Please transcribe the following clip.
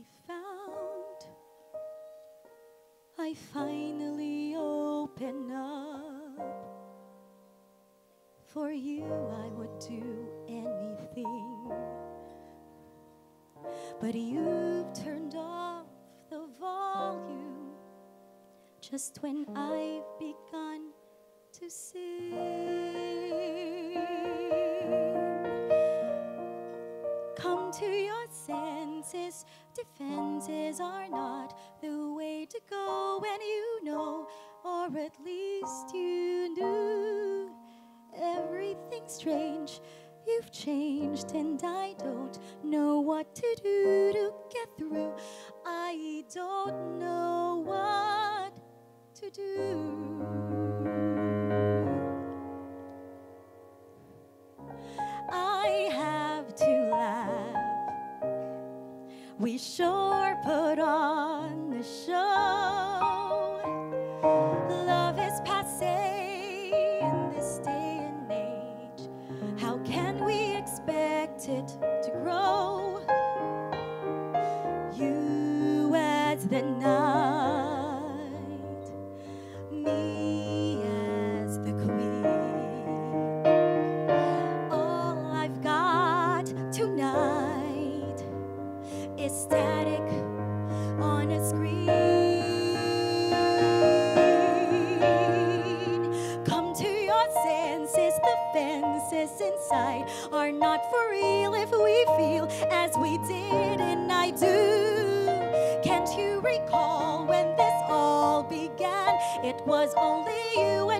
found. I finally open up. For you I would do anything, but you've turned off the volume just when I've begun to sing. Come to your senses, defenses are not the way to go, and you know, or at least you knew, everything's strange. You've changed and I don't know what to do to get through. I don't know what to do. I have to laugh. We sure put on the show. Love is passé in this day and age. How can we expect it to grow? You as the knight, me as the queen. All I've got tonight is static on a screen. Come to your senses, the fences inside are not for real if we feel as we did, and I do. Can't you recall when this all began? It was only you